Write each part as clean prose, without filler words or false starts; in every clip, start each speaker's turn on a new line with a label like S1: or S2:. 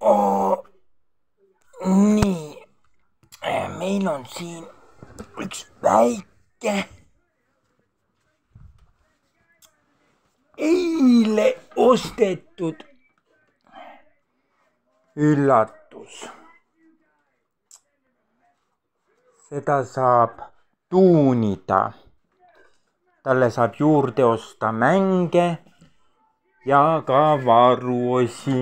S1: Nii, meil on siin üks väike eile ostetud üllatus. Seda saab tuunida. Talle saab juurde osta mänge ja ka varuosi.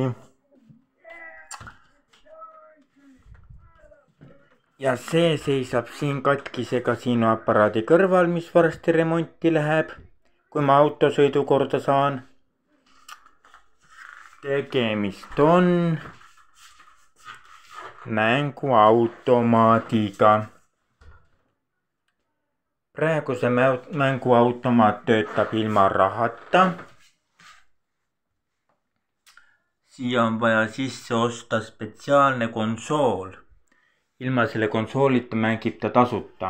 S1: Ja see seisab siin katkise kasiinoaparaadi kõrval, mis varsti remonti läheb, kui ma autosõidu korda saan. Tegemist on mänguautomaadiga. Praegu see mänguautomaat töötab ilma rahata. Siia on vaja sisse osta spetsiaalne konsool. Ilma selle konsoolita mängib ta tasuta.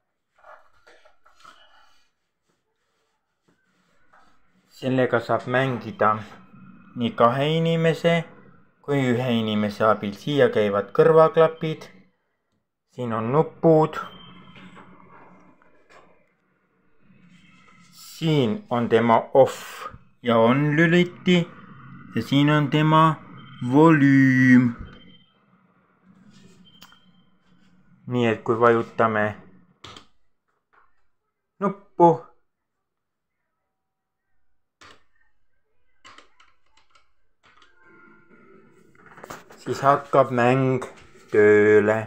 S1: Sellega saab mängida nii 2 inimese kui 1 inimese abil. Siia käivad kõrvaklapid. Siin on nupud. Siin on tema off ja on lüliti ja siin on tema volüüm. Nii et kui vajutame nuppu, siis hakkab mäng tööle.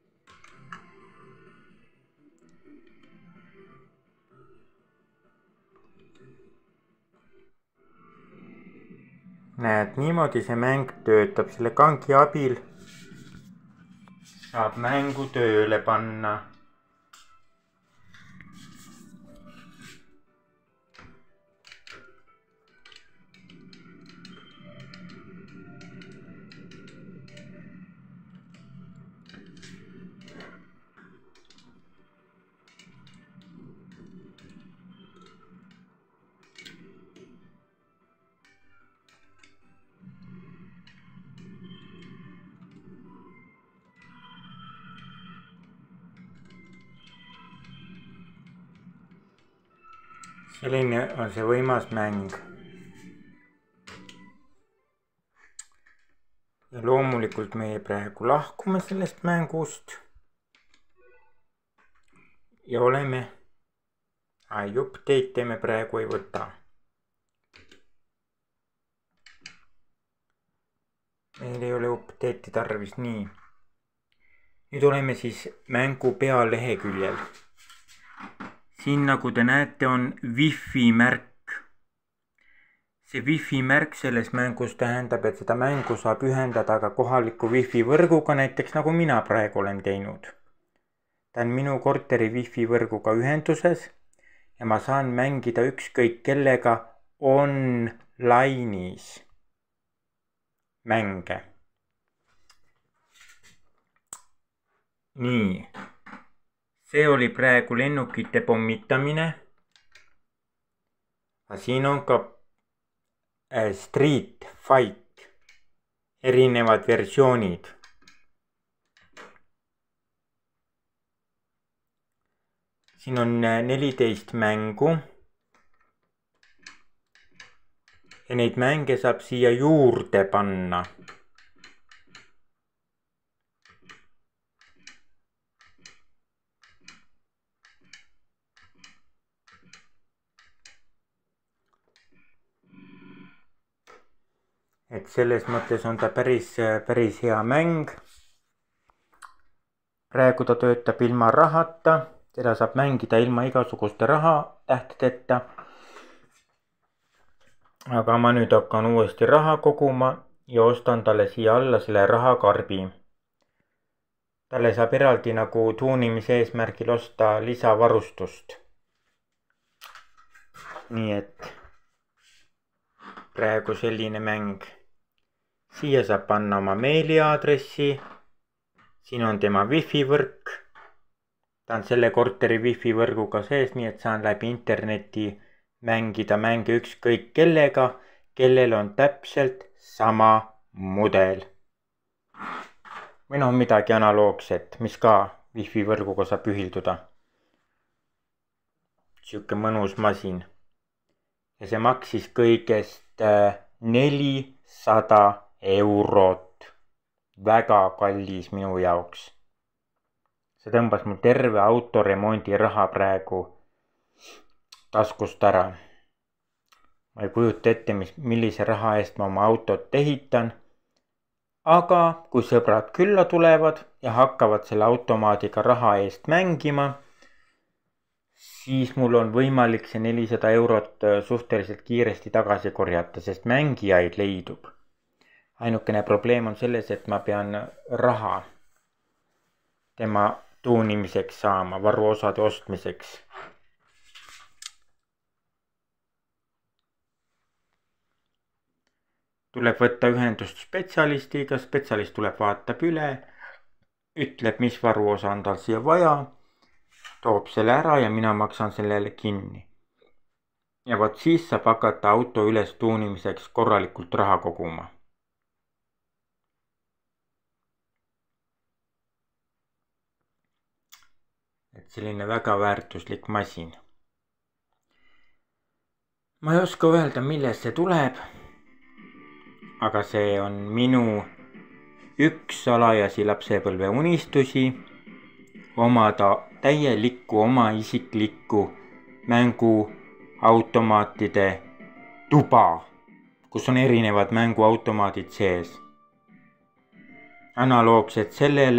S1: Näed, niimoodi see mäng töötab. Selle kangi abil saab mängu tööle panna. Selline on see võimas mäng. Ja loomulikult meie praegu lahkume sellest mängust. Ja oleme... update me praegu ei võta. Meil ei ole update'i tarvis nii. Nüüd oleme siis mängu pealeheküljel. Siin, nagu te näete, on Wi-Fi märk. See Wi-Fi märk selles mängus tähendab, et seda mängu saab ühendada ka kohaliku Wi-Fi võrguga, näiteks nagu mina praegu olen teinud. Ta on minu korteri Wi-Fi võrguga ühenduses ja ma saan mängida ükskõik kellega online'is mänge. Nii. See oli praegu lennukite pommitamine. Siin on ka Street Fight, erinevad versioonid. Siin on 14 mängu. Ja neid mänge saab siia juurde panna. Et selles mõttes on ta päris hea mäng. Praegu ta töötab ilma rahata. Teda saab mängida ilma igasuguste rahatähtedeta. Aga ma nüüd hakkan uuesti raha koguma ja ostan talle siia alla selle rahakarbi. Talle saab eraldi nagu tuunimise eesmärgil osta lisavarustust. Nii et praegu selline mäng. Siia saab panna oma meiliaadressi. Siin on tema Wi-Fi võrk. Ta on selle korteri Wi-Fi võrguga sees, nii et saan läbi interneti mängida mänge ükskõik kellega, kellel on täpselt sama mudel. või noh, midagi analoogset, mis ka wifi võrguga saab ühilduda. Siuke mõnus masin. Ja see maksis kõigest 400 eurot. Väga kallis minu jaoks. See tõmbas mul terve autoremondi raha praegu taskust ära. Ma ei kujuta ette, millise raha eest ma oma autot ehitan. Aga kui sõbrad külla tulevad ja hakkavad selle automaadiga raha eest mängima, siis mul on võimalik see 400 eurot suhteliselt kiiresti tagasi korjata, sest mängijaid leidub. Ainukene probleem on selles, et ma pean raha tema tuunimiseks saama, varuosade ostmiseks. Tuleb võtta ühendust spetsialistiga, spetsialist tuleb, vaatab üle, ütleb, mis varuosa on tal siia vaja, toob selle ära ja mina maksan sellele kinni. Ja vot siis saab hakata auto üles tuunimiseks korralikult raha koguma. Et selline väga väärtuslik masin. Ma ei oska öelda, millest see tuleb. Aga see on minu üks salajasi lapsepõlve unistusi omada täielikku oma isiklikku mänguautomaatide tuba, kus on erinevad mänguautomaadid sees. Analoogsed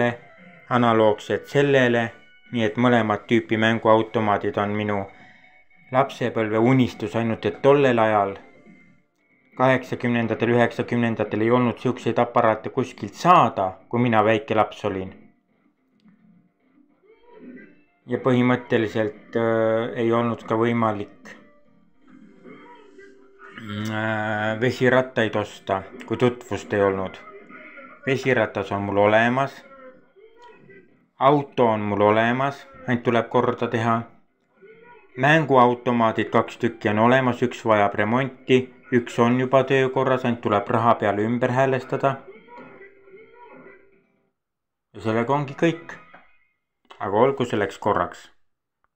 S1: sellele, nii et mõlemad tüüpi mänguautomaadid on minu lapsepõlve unistus, ainult et tollel ajal 80-ndatel, 90-ndatel ei olnud siukseid aparaate kuskilt saada, kui mina väike laps olin. Ja põhimõtteliselt ei olnud ka võimalik vesirattaid osta, kui tutvust ei olnud. Vesiratas on mul olemas, auto on mul olemas, ainult tuleb korda teha. Mänguautomaadid 2 tükki on olemas, üks vajab remonti, üks on juba töökorras, ainult tuleb raha peale ümber häälestada. Ja sellega ongi kõik. Aga olgu selleks korraks.